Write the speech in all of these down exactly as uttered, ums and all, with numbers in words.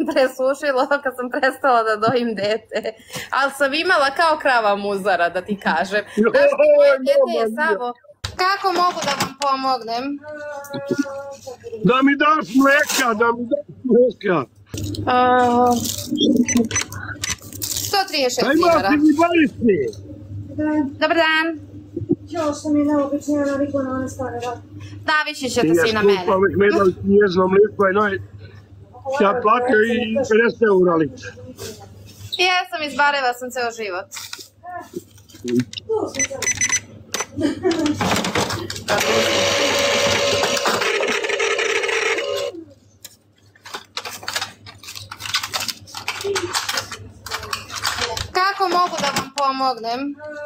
presušilo kad sam prestala da dojim dete. Ali sam imala kao krava muzara, da ti kažem. Znaš, moje dete je Savo. Kako mogu da vam pomognem? Da mi daš mleka, da mi daš mleka. sto trideset šest dinara. Ajmo, ti mi baristi. Dobar dan. Ćao što mi je neobično, ja navikla na one stare rade. Da, više ćete svi na mene. Ja skupa, me dali njezno mliko i noj... Ja platio i pedeset eura lice. Jesam, izbarila sam ceo život. Kako mogu da vam pomognem?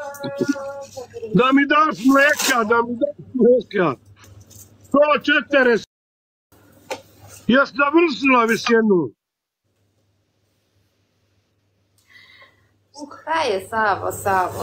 Da mi daš mleka, da mi daš mleka. sto četrdeset. Jesi završila visjenu? Kaj je Savo, Savo?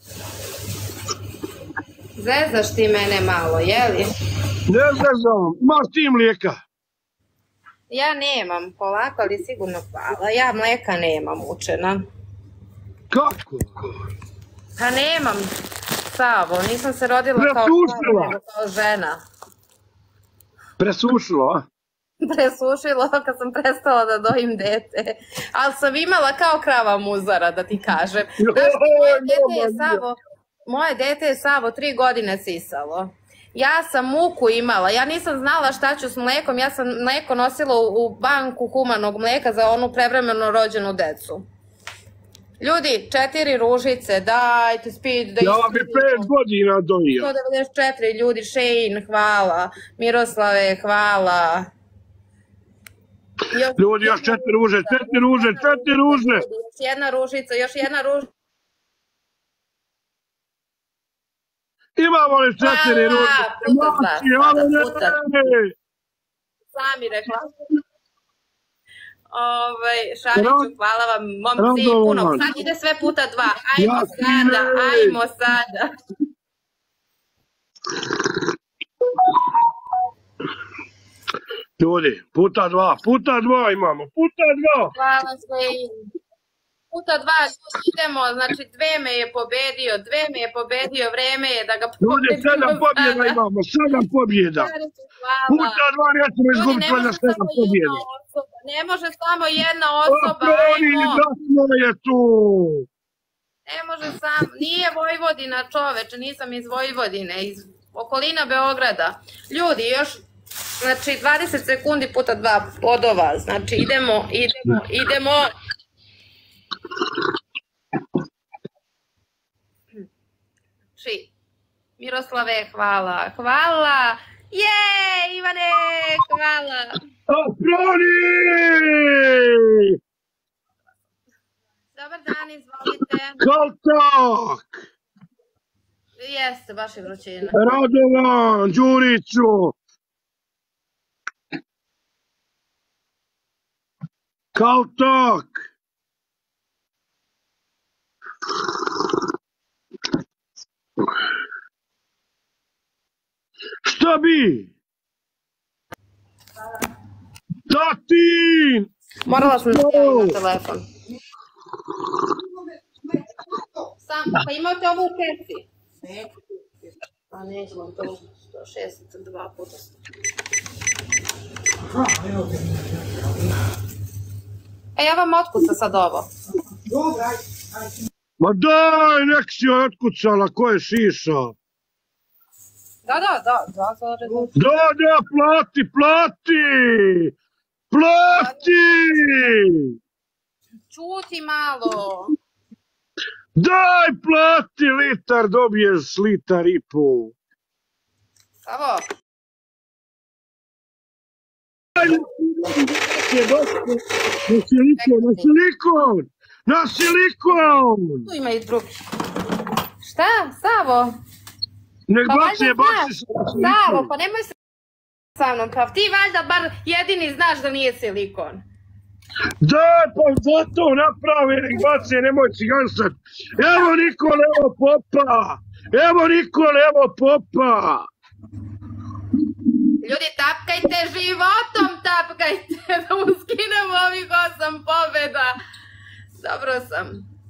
Zezaš ti mene malo, jeli? Ne zezam, imaš ti mlijeka? Ja nemam, polako, ali sigurno hvala. Ja mleka nemam, učena. Kako? Pa nemam, Savo, nisam se rodila kao Presušila. nego kao žena. Presušila, a? Presušilo kad sam prestala da dojim dete. Ali sam imala kao krava muzara, da ti kažem. Znaš, moje dete je Savo, moje dete je Savo tri godine sisalo. Ja sam muku imala, ja nisam znala šta ću s mlekom, ja sam mleko nosila u banku humanog mleka za onu prevremeno rođenu decu. Ljudi, četiri ružice, dajte speed da Ja bi pet godina dojio. sto devedeset četiri ljudi, Šejin, hvala. Miroslave, hvala. Ljudi, još četiri ruže, četiri ruže, četiri ruže. Još jedna ružica, još jedna ružica. Imamo li četiri ruže? Puta dva, puta. Samire, hvala. Šariću, hvala vam, momci, puno. Sad ide sve puta dva. Ajmo sada, ajmo sada. Ljudi, puta dva, puta dva imamo, puta dva. Hvala sve. Puta dva, ljudi, idemo, znači dve me je pobedio, dve me je pobedio, vreme je da ga pobedimo. Ljudi, sedam pobjeda imamo, sedam pobjeda. Puta dva nećemo izgubiti na sedam pobjeda. Ne može samo jedna osoba, ajmo. Glasno je tu. Ne može sam, nije Vojvodina čoveče, nisam iz Vojvodine, iz okolina Beograda. Ljudi, još, znači dvadeset sekundi puta dva podova, znači idemo, idemo, idemo. Znači, Miroslave, hvala, hvala. Je, Ivane, hvala. Aproni! Dobar dan, izvolite. Kaltak! Jeste, baš je vrućina. Radovan, Đuriću! Kaltak! Šta bi? Tatin! Morala sam da stavim na telefon. Sam, pa imate ovo u kesi? Ne. Pa neću vam to sto šezdeset dva puta. E, ja vam otkuca sad ovo. Dobro, ajde. Ma daj, nek si joj otkucala, ko je šišao? Da, da, da, dva zarez. Da, da, plati, plati! Plati! Čuti malo. Daj, plati litar, dobiješ litar i pol. Savo. Na silikon, na silikon! Na silikon! Tu ima i drugi. Šta, Savo? Nek Pa baci je, valjda baci znaš, se na silikon. Savo, pa nemoj se sa mnom prav. Ti valjda bar jedini znaš da nije silikon. Daj, pa zato napravi, nek baci, nemoj cigansat. Evo Nikole, evo popa! Evo Nikole, evo popa! Ljudi, tapkajte životom, tapkajte, da mu skinemo ovih Dobro sam.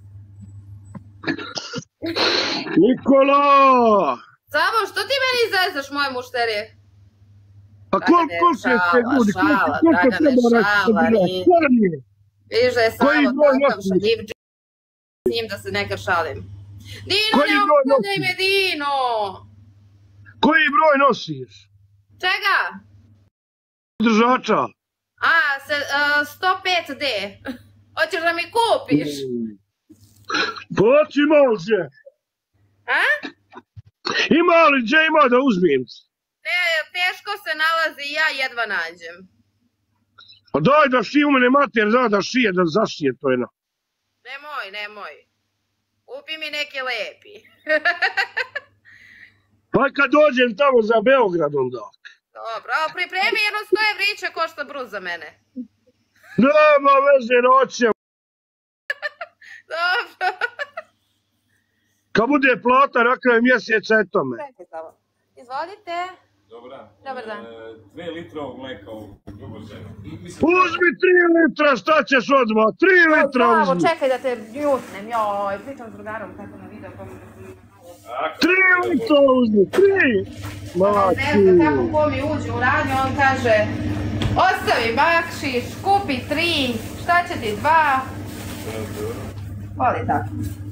Nikola! Savo, što ti meni zezaš moje mušterije? A koliko se ste ljudi? Šala, Koliko Dragane, treba šala, nije. računati? Vidiš da je Koji Savo broj takav nosiš? šalivđi s njim da se nekad šalim. Dino, Koji ne broj opuštaj nosiš? me, Dino! Koji broj nosiš? Čega? Držača? A, se, uh, sto pet D. Hoćeš da mi kupiš? Poći može. A? Ima li gdje ima da uzmem? Ne, teško se nalazi, ja jedva nađem. Pa daj da šije u mene mater, da da šije, da zašije to jedno. Nemoj, nemoj. Kupi mi neki lepi. Pa kad dođem tamo za Beograd onda. Dobro, ali pripremi jedno sto evrića košta bruz za mene. Nema veze, noćem. Dobro. Kad bude plata na kraju mjeseca, eto me. Čekaj samo. Izvolite. Dobra. Dobar dan. E, dve litre ovog mleka u ljuboženu. Uzmi tri litra, šta ćeš odmah? Tri litra Bravo, uzmi. čekaj da te mutnem. Joj, pričam s drugarom tako na video. Pa... Tri litra uzmi, tri. Ne znam Mati. kako ko mi uđe u radnju, on kaže ostavi bakšiš, kupi tri, šta će ti dva? Voli tako.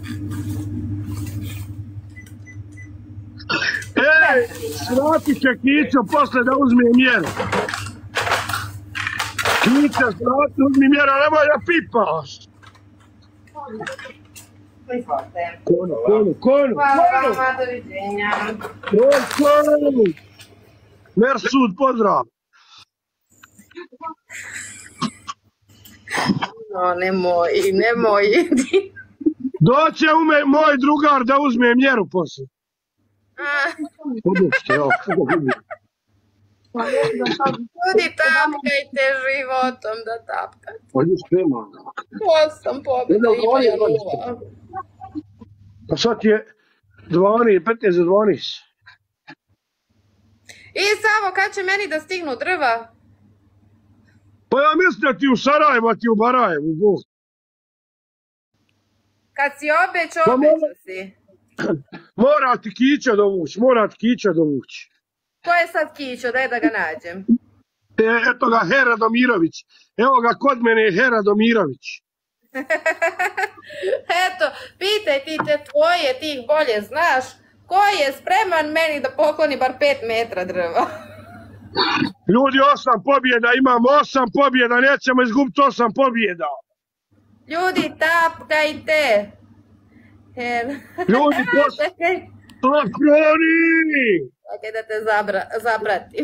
Ej, svrati će Kićo posle da uzme mjeru. Kićo, svrati, uzmi mjeru, nemoj da pipaš. Izvolite. Konu, konu, konu, Hvala konu. vama, doviđenja. Konu, konu. Mersud, pozdrav. No, nemoj, nemoj. Doće u me, moj drugar da uzme mjeru posle. Udošte, evo, kako vidim. Ljudi, tapkajte životom da tapkate. Ovdje sprema. Osam pobjeda ima ja nula. Pa sad je dvanaest, petnaest za dvanaest. I Savo, kad će meni da stignu drva? Pa ja mislim da ti u Sarajevo, a ti u Barajevu, Bog. Kad si obeć, Pa obećao mora- si. Mora ti Kića dovući, mora ti Kića dovući. Ko je sad Kićo, daj da ga nađem. E, eto ga Hera Domirović. Evo ga kod mene je Hera Domirović. Eto, pitaj ti te tvoje, ti ih bolje znaš. Ko je spreman meni da pokloni bar pet metra drva? Ljudi, osam pobjeda, imamo osam pobjeda, nećemo izgubiti osam pobjeda. Ljudi, tapkajte. Her... Ljudi, pos... Čekaj, Pakroni! čekaj da te zabra, zapratim.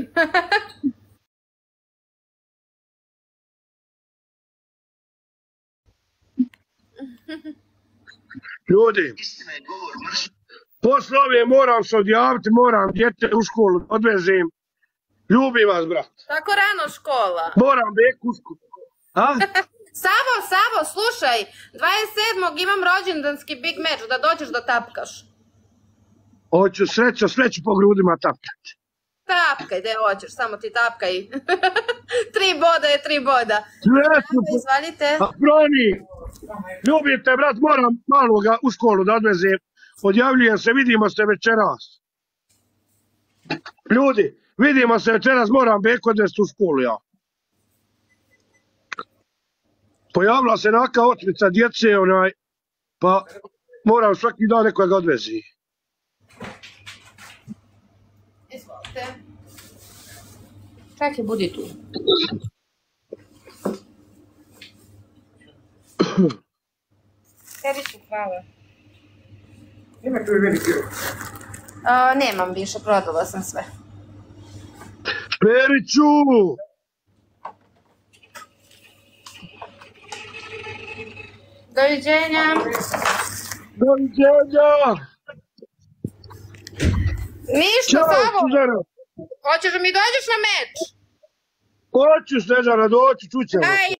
Ljudi, posle ove moram se odjaviti, moram djete u školu odvezem. Ljubim vas, brat. Tako rano škola. Moram bek u školu. A? Savo, Savo, slušaj, dvadeset sedmog imam rođendanski big match, da dođeš da tapkaš. Hoću sreću, sreću po grudima tapkati. Tapkaj, gde hoćeš, samo ti tapkaj. Tri boda je tri boda. Sreću po... Izvalite. Pakroni! Ljubite, brat, moram maloga u školu da odvezem. Odjavljujem se, vidimo se večeras. Ljudi, vidimo se večeras, moram bek odvesti u školu, ja. Pojavila se neka otmica djece, onaj, pa moram svaki dan nekoga odvezi. Izvolite. Čekaj, budi tu. Tebi ću, hvala. Ima tu i meni pivo. A, nemam više, prodala sam sve. Periću! Doviđenja. Doviđenja! Ništa, Ćao, Savo. Suzana! Hoćeš da mi dođeš na meč? Hoću, Snežana, doći, čućemo. Aj,